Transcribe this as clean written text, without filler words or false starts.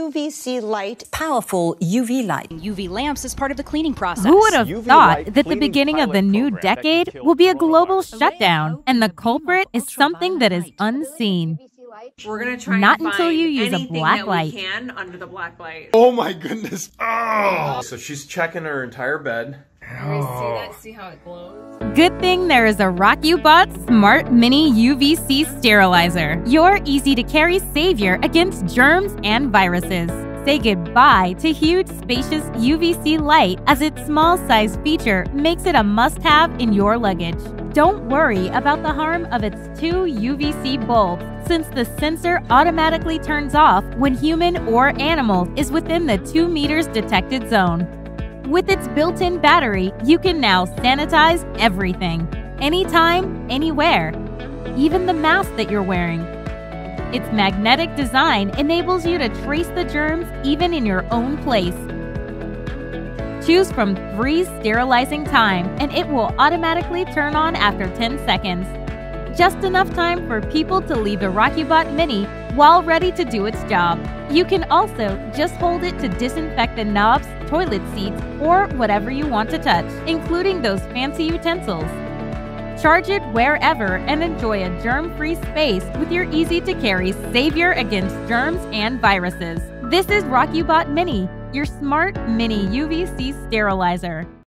UVC light. Powerful UV light. UV lamps is part of the cleaning process. Who would have UV thought light that the beginning of the cleaning new pilot program that decade can will be a kill global coronavirus. shutdown, and the culprit is something that is unseen? We're gonna try Not and until find you use a anything black that light. we can under the black light. Oh my goodness. Oh. So she's checking her entire bed. See how it glows? Good thing there is a RockUBot Smart Mini UVC Sterilizer, your easy-to-carry savior against germs and viruses. Say goodbye to huge, spacious UVC light, as its small size feature makes it a must-have in your luggage. Don't worry about the harm of its 2 UVC bulbs, since the sensor automatically turns off when human or animal is within the 2 meters detected zone. With its built-in battery, you can now sanitize everything, anytime, anywhere, even the mask that you're wearing. Its magnetic design enables you to trace the germs even in your own place. Choose from 3 sterilizing time, and it will automatically turn on after 10 seconds. Just enough time for people to leave the RockUBot Mini while ready to do its job. You can also just hold it to disinfect the knobs, toilet seats, or whatever you want to touch, including those fancy utensils. Charge it wherever and enjoy a germ-free space with your easy-to-carry savior against germs and viruses. This is RockUBot Mini, your smart mini UVC sterilizer.